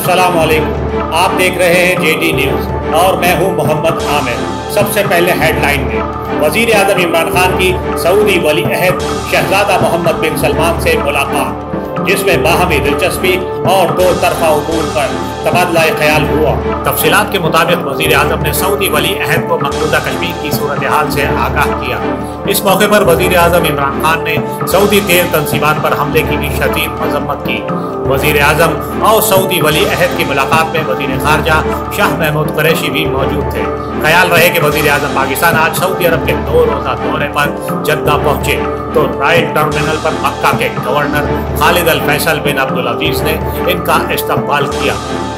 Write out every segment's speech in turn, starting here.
अस्सलाम वालेकुम। आप देख रहे हैं जेडी न्यूज़ और मैं हूं मोहम्मद आमिर। सबसे पहले हेडलाइन में वजीर आजम इमरान खान की सऊदी वली अहद शहजादा मोहम्मद बिन सलमान से मुलाकात, जिसमें बाहमी दिलचस्पी और दो तरफा उमूर पर तबादला ख्याल हुआ। तफसीलात के मुताबिक वजीर आजम ने सऊदी वली अहद को मकबूजा कश्मीर की सूरत हाल से आगाह किया। इस मौके पर वजीर आजम इमरान खान ने सऊदी तेल तंजीमात पर हमले की भी शदीद मजम्मत की। वजीर आजम और सऊदी वली अहद की मुलाकात में वजीर खारजा शाह महमूद कुरैशी भी मौजूद थे। ख्याल रहे कि वजीर आजम पाकिस्तान आज सऊदी अरब के 2 रोज़ा दौरे पर जद्दा पहुंचे तो राइट टर्मिनल पर मक्का के governor Khalid al Faisal bin Abdul Aziz ने इनका इस्तकबाल किया।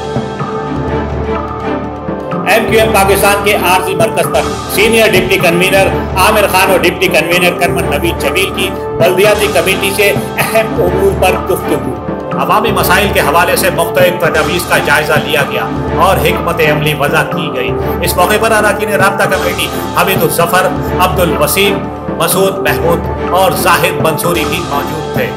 MQM पाकिस्तान के आरजी मरकज पर senior deputy convener Aamir Khan और डिप्टी कन्वीनर कर्मन नवीद जमील की बल्दियाती कमेटी से अहम उमूर पर गुफ्तगू। अवामी मसाइल के हवाले से मुख्तलिफ तजवीज़ का जायजा लिया गया और हिकमत अमली वज़ा की गई। इस मौके पर अरकान राब्ता कमेटी हमीदुल ज़फ़र, अब्दुल वसीम, मसूद महमूद और जाहिद मंसूरी भी मौजूद थे।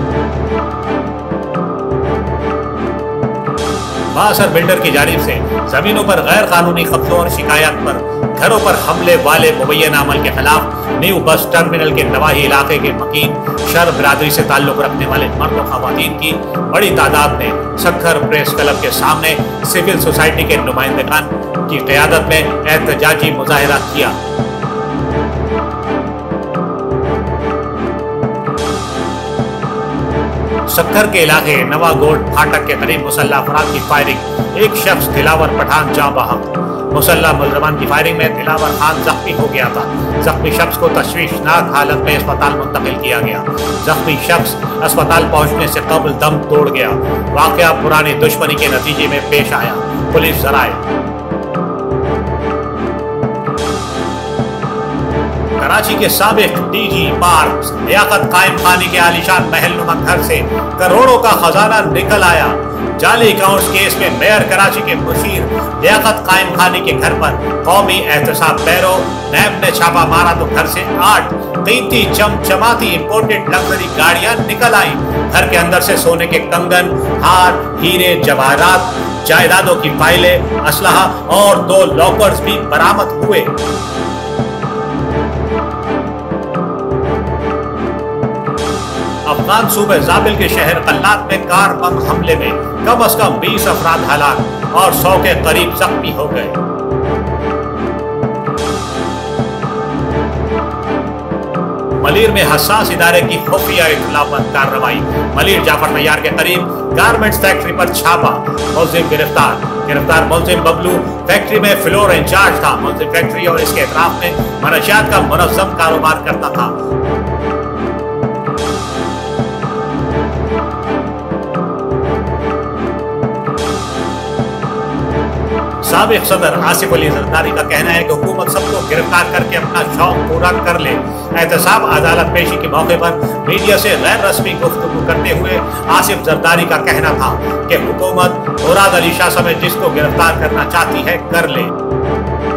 बासर बिल्डर की जानिब से जमीनों पर गैर कानूनी कब्जों और शिकायत पर घरों पर हमले वाले मुबैना अमल के खिलाफ न्यू बस टर्मिनल के नवाही इलाके के मकीन शर बिरादरी से ताल्लुक रखने वाले मर्द और खवातीन की बड़ी तादाद ने सक्खर प्रेस क्लब के सामने सिविल सोसाइटी के नुमाइंदगान की क़यादत में एहतजाजी मुजाहिरा किया। सक्खर के इलाके नवागोट फाटक के करीब मुसल्ला अफराद की फायरिंग, एक शख्स दिलावर पठान जाँ बहक। मुसल्ला मुलजमान की फायरिंग में दिलावर खान जख्मी हो गया था। जख्मी शख्स को तशवीशनाक हालत में अस्पताल मुंतकिल किया गया। जख्मी शख्स अस्पताल पहुंचने से कबल दम तोड़ गया। वाकया पुरानी दुश्मनी के नतीजे में पेश आया। पुलिस जराए कराची के साबिक डीजी पार्क्स लियाकत कायम खानी के आलीशान महलनुमा घर से करोड़ों का खजाना निकल आया। जाली अकाउंट्स केस में मेयर कराची के मुशीर लियाकत कायम खानी के घर पर कौमी एहतसाब बैरो नैब ने छापा मारा तो घर से 8 कीमती चमचमाती इंपोर्टेड लग्जरी गाड़ियां निकल आई। घर के अंदर से सोने के कंगन, हार, हीरे, जवाहरात, जायदादों की फाइलें, असलहा और 2 लॉकर्स भी बरामद हुए। अफगान सूबे जाबिल के शहर कल्लात में कार बम हमले में कम अज कम 20 अफराद हलाक और 100 के करीब जख्मी हो गए। मलीर में हसास इदारे की खुफिया इत्तला पर कार्रवाई। मलीर जाफर तैयार के करीब गारमेंट्स फैक्ट्री पर छापा, मुलजिम गिरफ्तार मुलजिम बबलू फैक्ट्री में फ्लोर इंचार्ज था। मुलजिम फैक्ट्री और इसके अतराफ में मनशियात का मुनज़्ज़म कारोबार करता था। साबिक सदर आसिफ अली जरदारी का कहना है कि हुकूमत सबको गिरफ्तार करके अपना शौक पूरा कर ले। एहतसाब अदालत पेशी के मौके पर मीडिया से गैर रस्मी गुफ्तगू करते हुए आसिफ जरदारी का कहना था कि हुकूमत मुराद अली शाह समेत जिसको गिरफ्तार करना चाहती है कर ले।